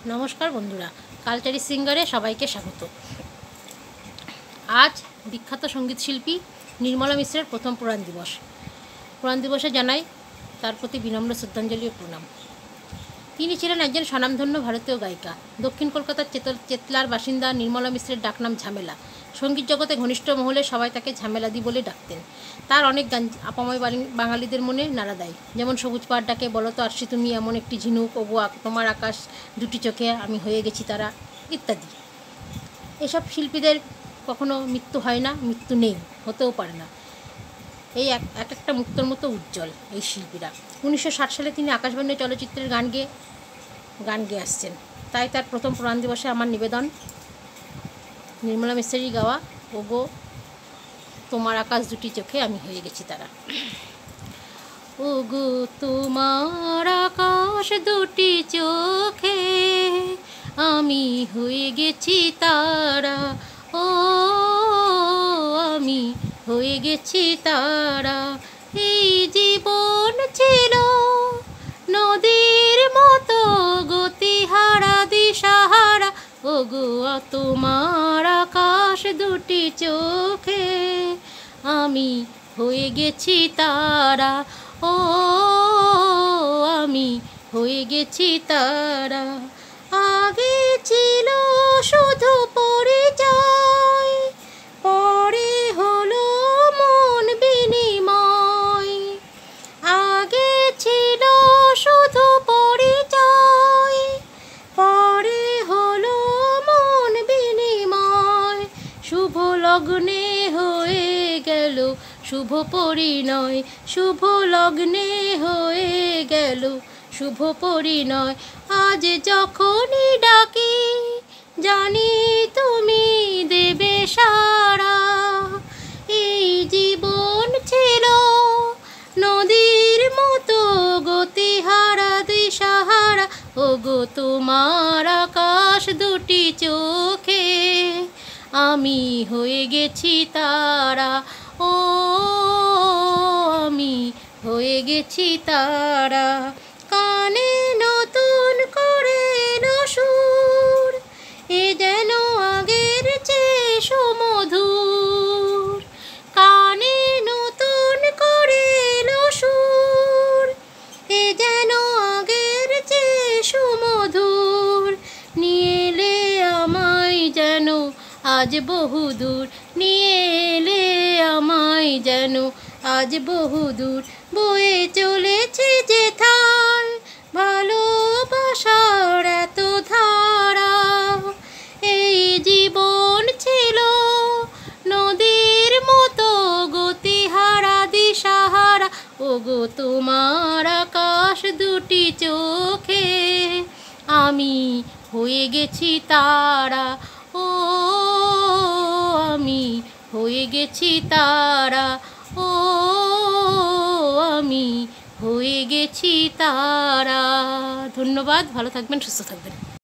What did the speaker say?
নমস্কার বন্ধুরা, কালচারি সিঙ্গারে সবাইকে স্বাগত। আজ বিখ্যাত সঙ্গীত শিল্পী নির্মলা মিশ্রের প্রথম প্রয়াণ দিবস। প্রয়াণ দিবসে জানাই তার প্রতি বিনম্র শ্রদ্ধাঞ্জলি ও প্রণাম। তিনি ছিলেন একজন স্বনামধন্য ভারতীয় গায়িকা। দক্ষিণ কলকাতার চেতলার বাসিন্দা নির্মলা মিশ্রের ডাকনাম ঝামেলা। সঙ্গীত জগতে ঘনিষ্ঠ মহলে সবাই তাকে ঝামেলাদি বলে ডাকতেন। তার অনেক গান আপাময় বাঙালিদের মনে নাড়া দেয়, যেমন সবুজ পাড় ডাকে, বলো তো আরশি তুমি এমন একটি ঝিনুক, ওগো তোমার আকাশ দুটি চোখে আমি হয়ে গেছি তারা, ইত্যাদি। এসব শিল্পীদের কখনো মৃত্যু হয় না, মৃত্যু নেই, হতেও পারে না। এই এক একটা মুক্তর মতো উজ্জ্বল এই শিল্পীরা। 1960 সালে তিনি আকাশবাণী চলচ্চিত্রের গান গেয়ে আসছেন। তাই তার প্রথম প্রয়াণ দিবসে আমার নিবেদন নির্মলা মিশ্রেরই গাওয়া ওগো তোমার আকাশ দুটি চোখে আমি হয়ে গেছি তারা। ওগো তোমার আকাশ দুটি চোখে আমি হয়ে গেছি তারা, ও আমি হয়ে গেছি তারা। এই জীবন ছিল নদীর মতো গতিহারা দিশাহারা, ওগো তোমার আকাশ দুটি চোখে আমি হয়ে গেছি তারা, ও আমি হয়ে গেছি তারা। আগে ছিল শুধু পরিচয়, পরে হলো মন বিনিময়। আগে ছিল শুধু পরিচয়, পরে হলো মন বিনিময়। শুভ লগ্নে হয়ে গেল শুভ পরিণয়, শুভ লগ্নে হয়ে গেল শুভ পরিণয়। আজ যখনই ডাকি জানি তুমি দেবে সাড়া। এই জীবন ছিল নদীর মতো গতিহারা দিশাহারা, ওগো তোমার আকাশ দুটি চোখে আমি হয়ে গেছি তারা, ও আমি হয়ে গেছি তারা। কানে নতুন করে এলো সুর, এ যেন আগের চেয়ে সুমধুর। কানে নতুন করে এলো সুর, এ যেন আগের চেয়ে সুমধুর। নিয়ে এলে আমায় যেন আজ বহুদূর, নিয়ে এলে আমায় যেন আজ বহুদূর। বয়ে চলেছে যেথায় ভালোবাসার এত ধারা। এই জীবন ছিল নদীর মতো গতিহারা দিশাহারা, ওগো তোমার আকাশ দুটি চোখে আমি হয়ে গেছি তারা, ও আমি হয়ে গেছি তারা, ও আমি হয়ে গেছি তারা। ধন্যবাদ, ভালো থাকবেন, সুস্থ থাকবেন।